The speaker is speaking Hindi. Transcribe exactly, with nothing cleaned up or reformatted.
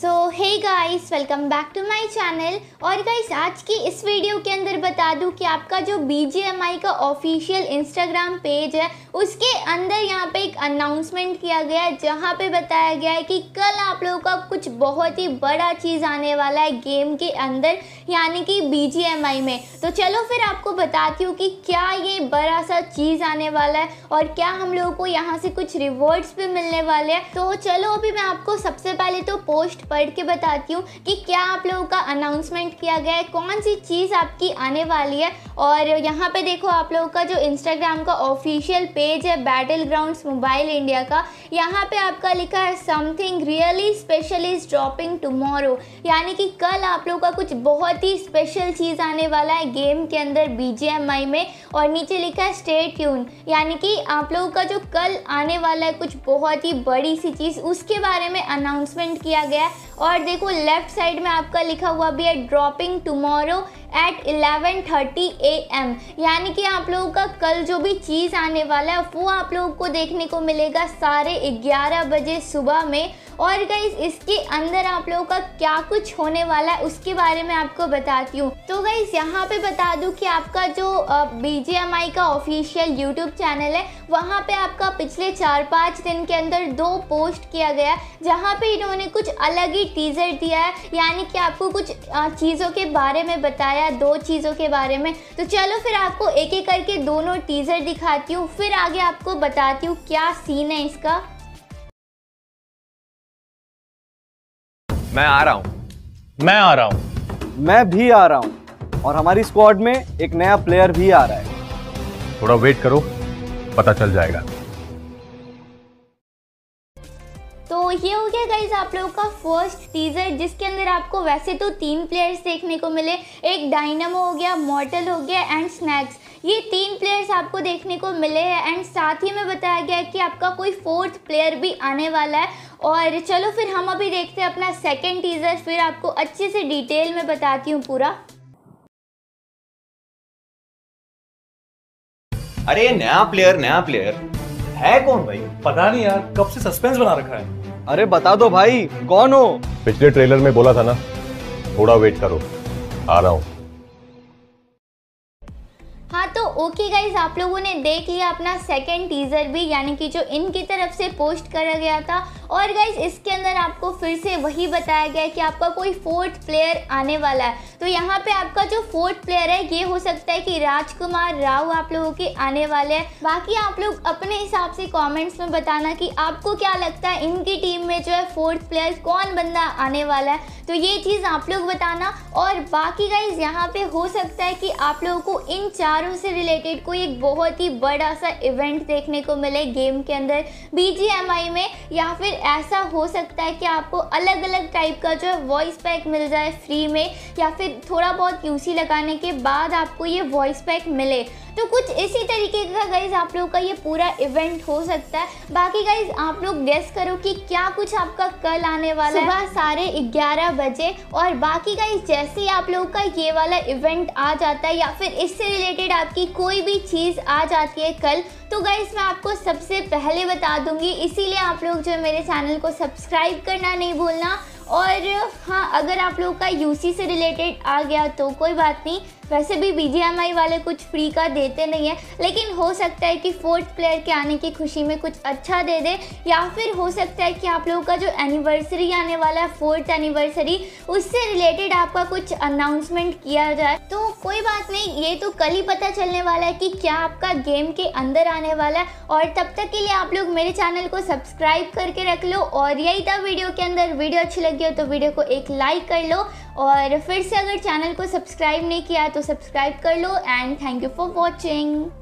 So hey guys, welcome back to my channel. और गाइस, आज की इस वीडियो के अंदर बता दूं कि आपका जो बी जी एम आई का ऑफिशियल इंस्टाग्राम पेज है उसके अंदर यहाँ पे एक अनाउंसमेंट किया गया है, जहाँ पे बताया गया है कि कल आप लोगों का कुछ बहुत ही बड़ा चीज़ आने वाला है गेम के अंदर, यानी कि बी जी एम आई में। तो चलो फिर आपको बताती हूँ कि क्या ये बड़ा सा चीज़ आने वाला है और क्या हम लोगों को यहाँ से कुछ रिवॉर्ड्स भी मिलने वाले हैं। तो चलो अभी मैं आपको सबसे पहले तो पोस्ट पढ़ के बताती हूँ कि क्या आप लोगों का अनाउंसमेंट किया गया है, कौन सी चीज़ आपकी आने वाली है। और यहाँ पे देखो, आप लोगों का जो इंस्टाग्राम का ऑफिशियल पेज है बैटल ग्राउंड्स मोबाइल इंडिया का, यहाँ पे आपका लिखा है something really special is dropping tomorrow, यानी कि कल आप लोगों का कुछ बहुत ही स्पेशल चीज़ आने वाला है गेम के अंदर बी जी एम आई में। और नीचे लिखा है स्टे ट्यून, यानी कि आप लोगों का जो कल आने वाला है कुछ बहुत ही बड़ी सी चीज़, उसके बारे में अनाउंसमेंट किया गया है। और देखो लेफ्ट साइड में आपका लिखा हुआ भी है dropping tomorrow at eleven thirty A M, यानी कि आप लोगों का कल जो भी चीज़ आने वाला है वो आप लोगों को देखने को मिलेगा साढ़े ग्यारह बजे सुबह में। और गाइस, इसके अंदर आप लोगों का क्या कुछ होने वाला है उसके बारे में आपको बताती हूँ। तो गाइस, यहाँ पे बता दूँ कि आपका जो बी जी एम आई का ऑफिशियल यूट्यूब चैनल है, वहाँ पे आपका पिछले चार पाँच दिन के अंदर दो पोस्ट किया गया, जहाँ पे इन्होंने कुछ अलग ही टीज़र दिया है, यानी कि आपको कुछ चीज़ों के बारे में बताया, दो चीज़ों के बारे में। तो चलो फिर आपको एक एक करके दोनों टीज़र दिखाती हूँ, फिर आगे आपको बताती हूँ क्या सीन है इसका। मैं आ रहा हूँ मैं आ रहा हूँ मैं भी आ रहा हूँ और हमारी स्क्वाड में एक नया प्लेयर भी आ रहा है। थोड़ा वेट करो, पता चल जाएगा। तो ये हो गया गाइज आप लोगों का फर्स्ट टीजर, जिसके अंदर आपको वैसे तो तीन प्लेयर्स देखने को मिले, एक डायनामो हो गया, मॉर्टल हो गया एंड स्नैक्स। ये तीन प्लेयर्स आपको देखने को मिले हैं एंड साथ ही में बताया गया है कि आपका कोई फोर्थ प्लेयर भी आने वाला है। और चलो फिर हम अभी देखते हैं अपना सेकंड टीजर, फिर आपको अच्छे से डिटेल में बताती हूँ पूरा। अरे नया प्लेयर नया प्लेयर है कौन भाई? पता नहीं यार, कब से सस्पेंस बना रखा है। अरे बता दो भाई, कौन हो? पिछले ट्रेलर में बोला था ना, थोड़ा वेट करो, आ रहा हूँ। हाँ तो ओके गाइज, आप लोगों ने देख लिया अपना सेकंड टीज़र भी, यानी कि जो इनकी तरफ से पोस्ट करा गया था। और गाइज, इसके अंदर आपको फिर से वही बताया गया है कि आपका कोई फोर्थ प्लेयर आने वाला है। तो यहाँ पे आपका जो फोर्थ प्लेयर है ये हो सकता है कि राजकुमार राव आप लोगों के आने वाले हैं। बाकी आप लोग अपने हिसाब से कॉमेंट्स में बताना कि आपको क्या लगता है इनकी टीम में जो है फोर्थ प्लेयर कौन बंदा आने वाला है, तो ये चीज़ आप लोग बताना। और बाकी गाइज, यहाँ पे हो सकता है कि आप लोगों को इन चारों से रिलेटेड कोई एक बहुत ही बड़ा सा इवेंट देखने को मिले गेम के अंदर बी जी एम आई में, या फिर ऐसा हो सकता है कि आपको अलग अलग टाइप का जो है वॉइस पैक मिल जाए फ्री में, या फिर थोड़ा बहुत यू सी लगाने के बाद आपको ये वॉइस पैक मिले। तो कुछ इसी तरीके का गाइज आप लोग का ये पूरा इवेंट हो सकता है। बाकी गाइज, आप लोग गेस करो कि क्या कुछ आपका कल आने वाला है सुबह साढ़े ग्यारह बजे। और बाकी गाइज, जैसे ही आप लोग का ये वाला इवेंट आ जाता है या फिर इससे रिलेटेड आपकी कोई भी चीज़ आ जाती है कल, तो गाइज मैं आपको सबसे पहले बता दूंगी। इसीलिए आप लोग जो मेरे चैनल को सब्सक्राइब करना नहीं भूलना। और हाँ, अगर आप लोग का यू सी से रिलेटेड आ गया तो कोई बात नहीं, वैसे भी बी जी एम आई वाले कुछ फ्री का देते नहीं है, लेकिन हो सकता है कि फोर्थ प्लेयर के आने की खुशी में कुछ अच्छा दे दे, या फिर हो सकता है कि आप लोगों का जो एनिवर्सरी आने वाला है, फोर्थ एनिवर्सरी, उससे रिलेटेड आपका कुछ अनाउंसमेंट किया जाए। तो कोई बात नहीं, ये तो कल ही पता चलने वाला है कि क्या आपका गेम के अंदर आने वाला है। और तब तक के लिए आप लोग मेरे चैनल को सब्सक्राइब करके रख लो। और यही था वीडियो के अंदर। वीडियो अच्छी लगी हो तो वीडियो को एक लाइक कर लो, और फिर से अगर चैनल को सब्सक्राइब नहीं किया तो सब्सक्राइब कर लो। And thank you for watching.